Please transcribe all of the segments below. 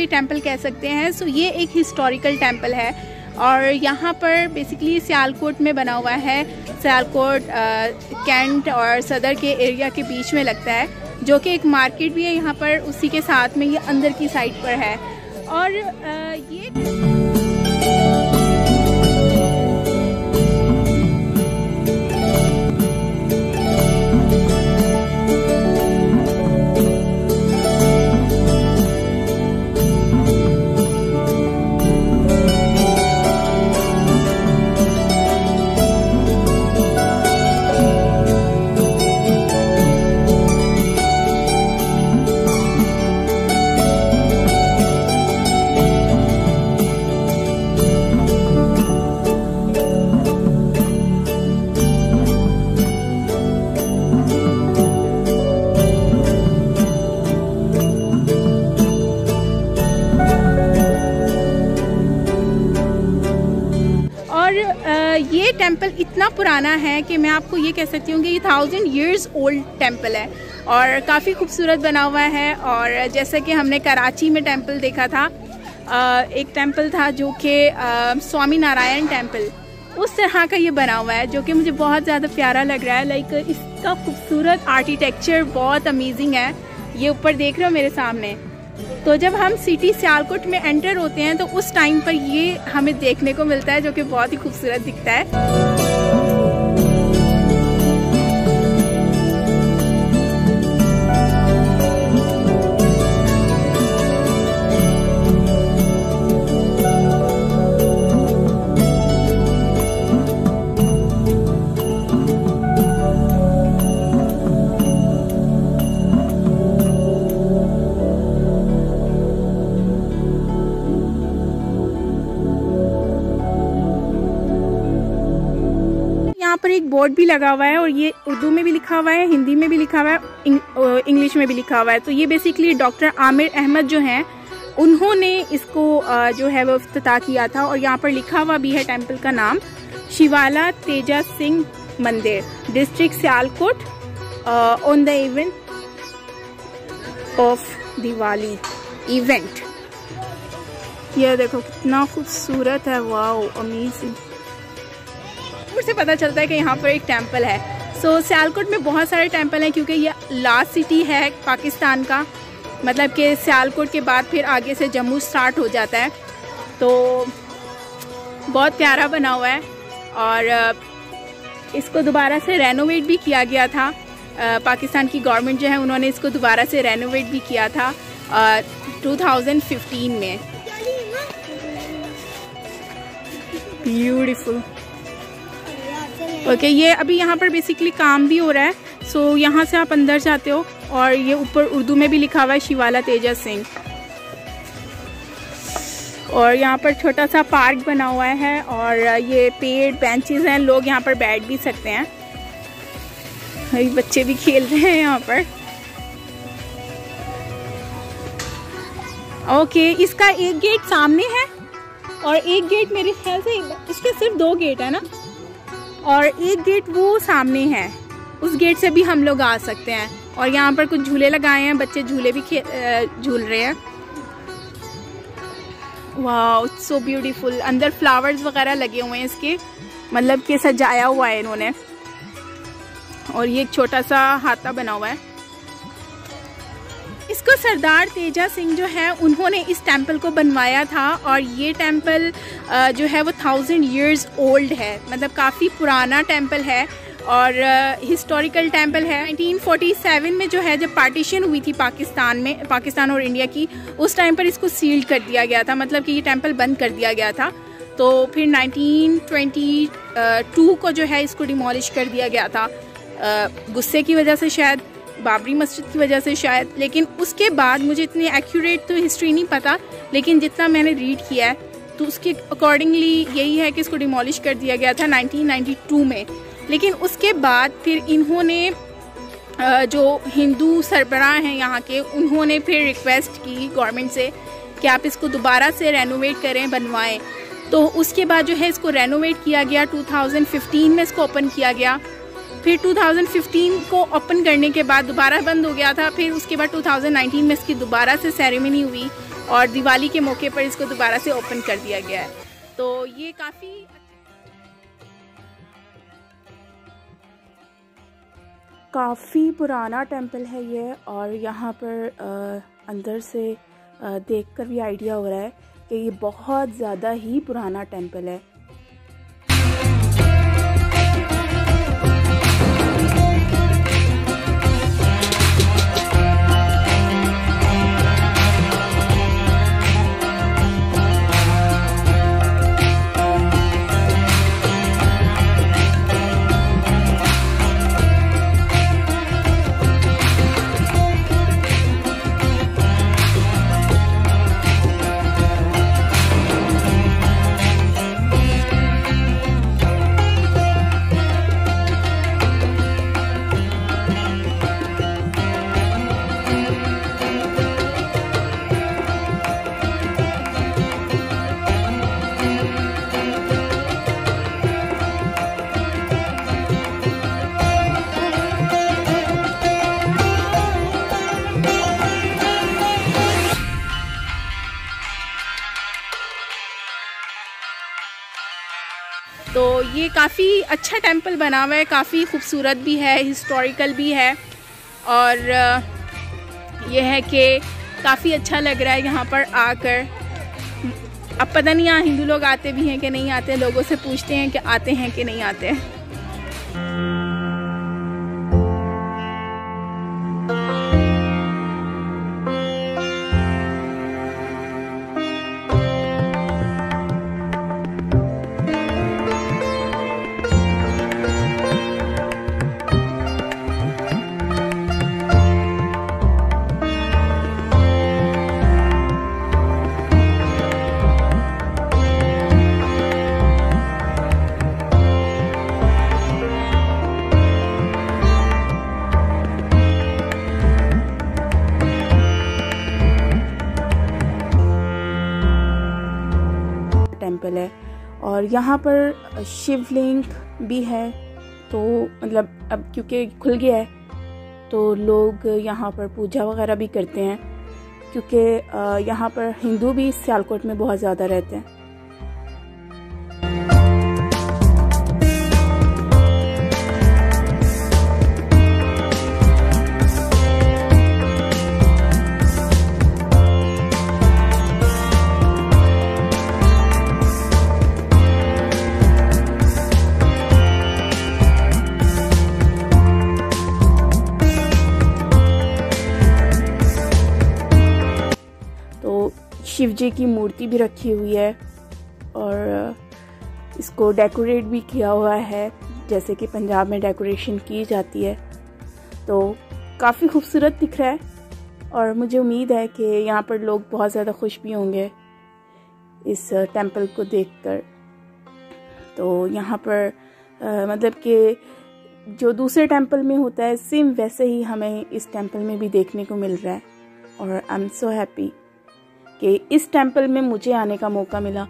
ये टेम्पल कह सकते हैं। सो ये एक हिस्टोरिकल टेम्पल है और यहाँ पर बेसिकली सियालकोट में बना हुआ है। सियालकोट कैंट और सदर के एरिया के बीच में लगता है, जो कि एक मार्केट भी है यहाँ पर, उसी के साथ में ये अंदर की साइड पर है। और ये ये टेम्पल इतना पुराना है कि मैं आपको ये कह सकती हूँ कि ये 1000 years ओल्ड टेम्पल है और काफ़ी खूबसूरत बना हुआ है। और जैसा कि हमने कराची में टेम्पल देखा था, एक टेम्पल था जो कि स्वामी नारायण टेम्पल, उस तरह का ये बना हुआ है, जो कि मुझे बहुत ज़्यादा प्यारा लग रहा है। लाइक इसका खूबसूरत आर्किटेक्चर बहुत अमेजिंग है। ये ऊपर देख रहे हो मेरे सामने। तो जब हम सिटी सियालकोट में एंटर होते हैं तो उस टाइम पर ये हमें देखने को मिलता है, जो कि बहुत ही खूबसूरत दिखता है। यहाँ पर एक बोर्ड भी लगा हुआ है और ये उर्दू में भी लिखा हुआ है, हिंदी में भी लिखा हुआ है, इंग्लिश में भी लिखा हुआ है। तो ये बेसिकली डॉक्टर आमिर अहमद जो हैं, उन्होंने इसको जो है वो इफ्तिताह किया था। और यहाँ पर लिखा हुआ भी है टेम्पल का नाम, शिवाला तेजा सिंह मंदिर, district Sialkot, on the event of Diwali event. ये देखो कितना खूबसूरत है, वाओ अमेजिंग। से पता चलता है कि यहाँ पर एक टेम्पल है। सो सियालकोट में बहुत सारे टेम्पल हैं क्योंकि ये लास्ट सिटी है पाकिस्तान का, मतलब कि सियालकोट के बाद फिर आगे से जम्मू स्टार्ट हो जाता है। तो बहुत प्यारा बना हुआ है और इसको दोबारा से रेनोवेट भी किया गया था। पाकिस्तान की गवर्नमेंट जो है उन्होंने इसको दोबारा से रेनोवेट भी किया था 2015 में। ब्यूटीफुल। ओके, ये अभी यहाँ पर बेसिकली काम भी हो रहा है। सो यहाँ से आप अंदर जाते हो और ये ऊपर उर्दू में भी लिखा हुआ है शिवाला तेजा सिंह। और यहाँ पर छोटा सा पार्क बना हुआ है और ये पेड़ बेंचेस हैं, लोग यहाँ पर बैठ भी सकते हैं। अभी बच्चे भी खेल रहे हैं यहाँ पर। ओके, इसका एक गेट सामने है और एक गेट मेरे ख्याल से, इसके सिर्फ 2 गेट है ना, और एक गेट वो सामने है, उस गेट से भी हम लोग आ सकते हैं। और यहाँ पर कुछ झूले लगाए हैं, बच्चे झूले भी झूल रहे हैं। Wow so beautiful. अंदर फ्लावर्स वगैरह लगे हुए हैं इसके, मतलब कि सजाया हुआ है इन्होंने। और ये एक छोटा सा हाथा बना हुआ है। इसको सरदार तेजा सिंह जो है उन्होंने इस टेम्पल को बनवाया था और ये टेम्पल जो है वो 1000 years ओल्ड है, मतलब काफ़ी पुराना टेम्पल है और हिस्टोरिकल टेम्पल है। 1947 में जो है जब पार्टीशन हुई थी पाकिस्तान और इंडिया की, उस टाइम पर इसको सील कर दिया गया था, मतलब कि ये टेम्पल बंद कर दिया गया था। तो फिर 1922 को जो है इसको डिमोलिश कर दिया गया था, गुस्से की वजह से शायद, बाबरी मस्जिद की वजह से शायद। लेकिन उसके बाद मुझे इतनी एक्यूरेट तो हिस्ट्री नहीं पता, लेकिन जितना मैंने रीड किया है तो उसके अकॉर्डिंगली यही है कि इसको डिमोलिश कर दिया गया था 1992 में। लेकिन उसके बाद फिर इन्होंने जो हिंदू सरबराह हैं यहाँ के, उन्होंने फिर रिक्वेस्ट की गवर्नमेंट से कि आप इसको दोबारा से रेनोवेट करें, बनवाएं। तो उसके बाद जो है इसको रेनोवेट किया गया, 2015 में इसको ओपन किया गया। फिर 2015 को ओपन करने के बाद दोबारा बंद हो गया था। फिर उसके बाद 2019 में इसकी दोबारा से सेरेमनी हुई और दिवाली के मौके पर इसको दोबारा से ओपन कर दिया गया है। तो ये काफ़ी पुराना टेंपल है ये, और यहाँ पर अंदर से देखकर भी आइडिया हो रहा है कि ये बहुत ज़्यादा ही पुराना टेंपल है। तो ये काफ़ी अच्छा टेंपल बना हुआ है, काफ़ी खूबसूरत भी है, हिस्टोरिकल भी है, और ये है कि काफ़ी अच्छा लग रहा है यहाँ पर आकर। अब पता नहीं यहाँ हिंदू लोग आते भी हैं कि नहीं आते, लोगों से पूछते हैं कि आते हैं कि नहीं आते हैं। टेंपल है, और यहाँ पर शिवलिंग भी है। तो मतलब अब क्योंकि खुल गया है तो लोग यहाँ पर पूजा वगैरह भी करते हैं, क्योंकि यहाँ पर हिंदू भी सियालकोट में बहुत ज़्यादा रहते हैं। शिव जी की मूर्ति भी रखी हुई है, और इसको डेकोरेट भी किया हुआ है जैसे कि पंजाब में डेकोरेशन की जाती है। तो काफ़ी खूबसूरत दिख रहा है, और मुझे उम्मीद है कि यहाँ पर लोग बहुत ज़्यादा खुश भी होंगे इस टेंपल को देखकर। तो यहाँ पर मतलब कि जो दूसरे टेंपल में होता है सेम वैसे ही हमें इस टेंपल में भी देखने को मिल रहा है, और आई एम सो हैप्पी कि इस टेंपल में मुझे आने का मौका मिला।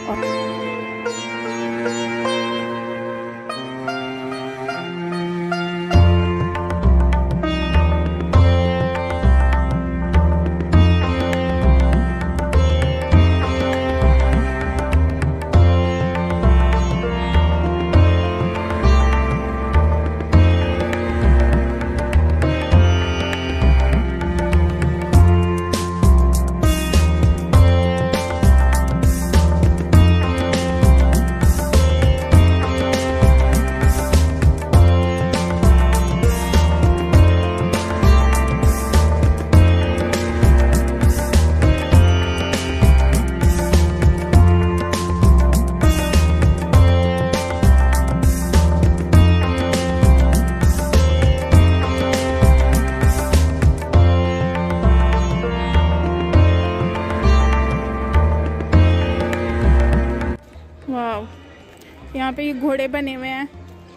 यहाँ पे ये घोड़े बने हुए हैं।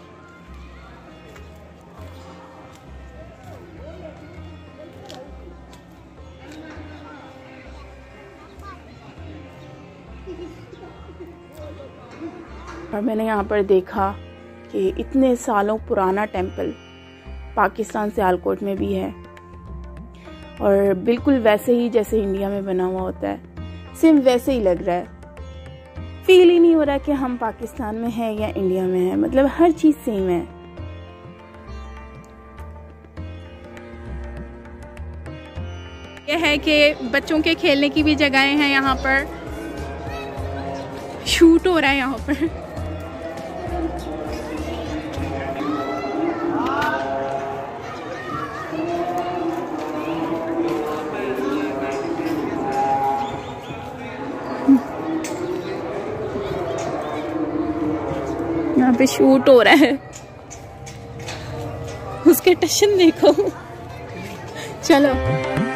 और मैंने यहाँ पर देखा कि इतने सालों पुराना टेंपल पाकिस्तान सियालकोट में भी है, और बिल्कुल वैसे ही जैसे इंडिया में बना हुआ होता है, सेम वैसे ही लग रहा है। फील ही नहीं हो रहा कि हम पाकिस्तान में हैं या इंडिया में हैं, मतलब हर चीज़ सेम है। यह है कि बच्चों के खेलने की भी जगहें हैं यहाँ पर, शूट हो रहा है यहाँ पर। यहाँ पे शूट हो रहा है, उसके टशन देखो। चलो।